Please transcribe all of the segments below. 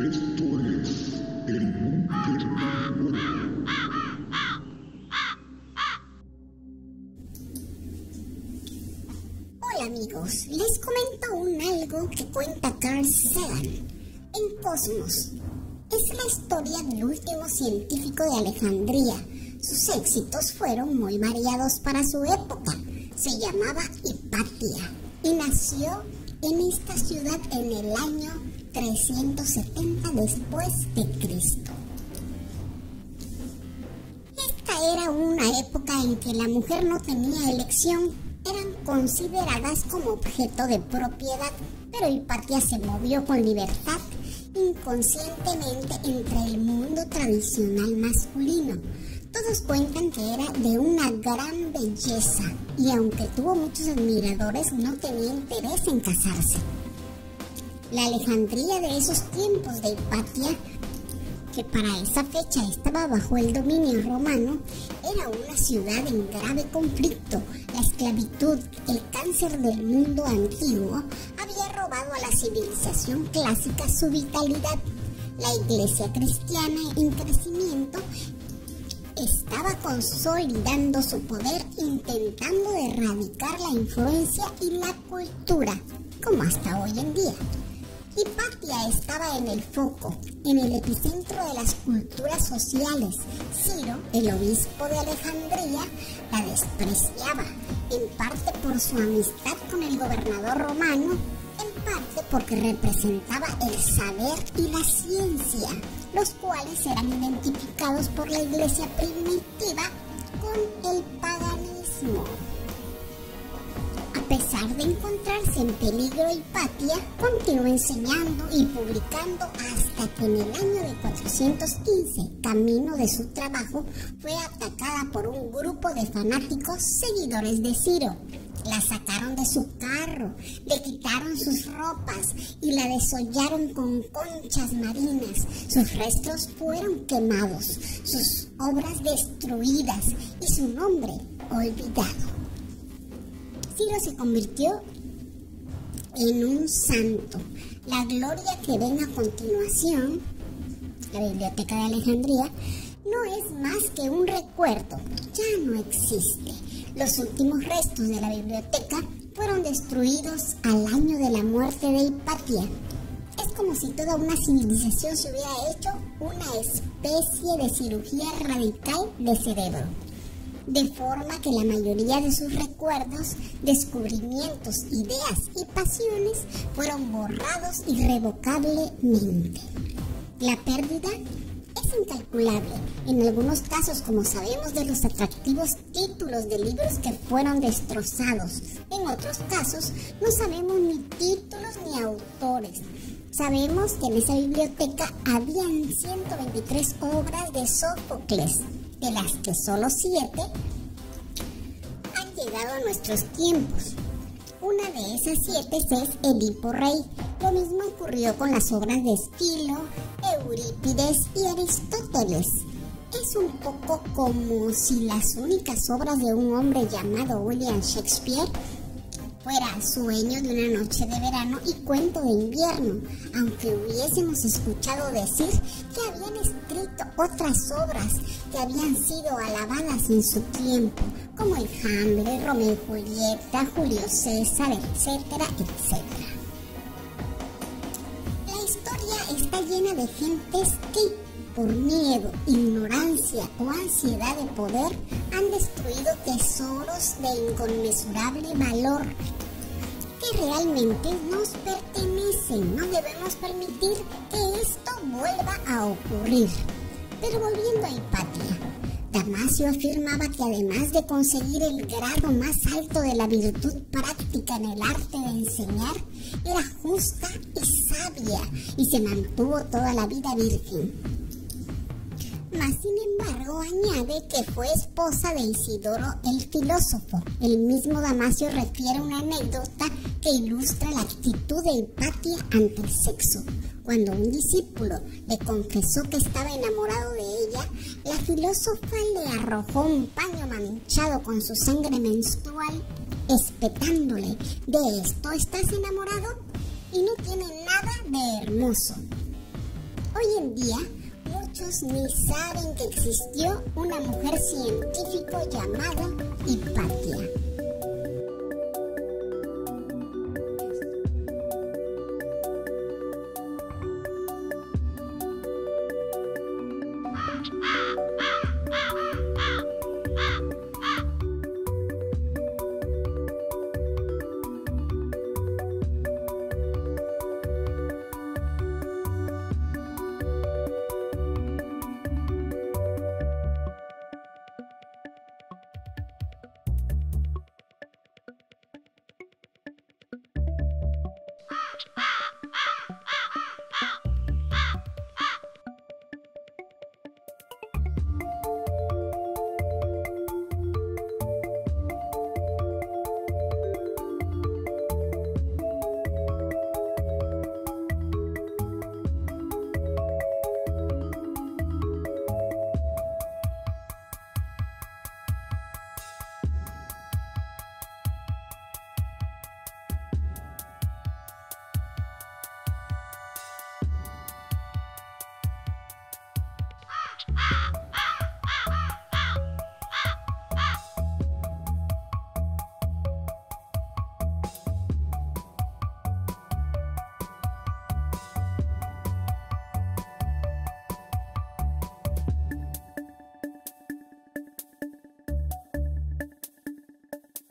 Esto es el búnker del cuervo. Hola amigos, les comento algo que cuenta Carl Sagan en Cosmos. Es la historia del último científico de Alejandría. Sus éxitos fueron muy variados para su época. Se llamaba Hipatia y nació en esta ciudad en el año 370 después de Cristo. Esta era una época en que la mujer no tenía elección, eran consideradas como objeto de propiedad, pero Hipatia se movió con libertad inconscientemente entre el mundo tradicional masculino. Todos cuentan que era de una gran belleza y aunque tuvo muchos admiradores, no tenía interés en casarse. La Alejandría de esos tiempos de Hipatia, que para esa fecha estaba bajo el dominio romano, era una ciudad en grave conflicto. La esclavitud, el cáncer del mundo antiguo, había robado a la civilización clásica su vitalidad. La iglesia cristiana en crecimiento estaba consolidando su poder, intentando erradicar la influencia y la cultura, como hasta hoy en día. Hipatia estaba en el foco, en el epicentro de las culturas sociales. Ciro, el obispo de Alejandría, la despreciaba, en parte por su amistad con el gobernador romano, en parte porque representaba el saber y la ciencia, los cuales eran identificados por la iglesia primitiva con el paganismo. A pesar de encontrarse en peligro, Hipatia continuó enseñando y publicando hasta que en el año de 415, camino de su trabajo, fue atacada por un grupo de fanáticos seguidores de Ciro. La sacaron de su carro, le quitaron sus ropas y la desollaron con conchas marinas. Sus restos fueron quemados, sus obras destruidas y su nombre olvidado. Ciro se convirtió en un santo. La gloria que ven a continuación, la Biblioteca de Alejandría, no es más que un recuerdo, ya no existe. Los últimos restos de la biblioteca fueron destruidos al año de la muerte de Hipatia. Es como si toda una civilización se hubiera hecho una especie de cirugía radical de cerebro, de forma que la mayoría de sus recuerdos, descubrimientos, ideas y pasiones fueron borrados irrevocablemente. La pérdida es incalculable. En algunos casos, como sabemos de los atractivos títulos de libros que fueron destrozados. En otros casos, no sabemos ni títulos ni autores. Sabemos que en esa biblioteca habían 123 obras de Sófocles, de las que solo 7 han llegado a nuestros tiempos. Una de esas 7 es Edipo Rey. Lo mismo ocurrió con las obras de Esquilo, Eurípides y Aristóteles. Es un poco como si las únicas obras de un hombre llamado William Shakespeare fuera Sueño de una noche de verano y Cuento de invierno, aunque hubiésemos escuchado decir que habían escrito otras obras que habían sido alabadas en su tiempo, como el Hamlet, Romeo y Julieta, Julio César, etcétera, etcétera. La historia está llena de gentes que, por miedo, ignorancia o ansiedad de poder, han destruido tesoros de inconmensurable valor que realmente nos pertenecen. No debemos permitir que esto vuelva a ocurrir. Pero volviendo a Hipatia, Damasio afirmaba que además de conseguir el grado más alto de la virtud práctica en el arte de enseñar, era justa y sabia y se mantuvo toda la vida virgen. Mas, sin embargo, añade que fue esposa de Isidoro el filósofo. El mismo Damasio refiere una anécdota que ilustra la actitud de Hipatia ante el sexo. Cuando un discípulo le confesó que estaba enamorado de ella, la filósofa le arrojó un paño manchado con su sangre menstrual, espetándole: ¿de esto estás enamorado? Y no tiene nada de hermoso. Hoy en día, muchos ni saben que existió una mujer científico llamada Hipatia.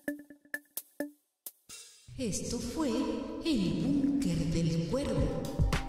Esto fue El Búnker del Cuervo.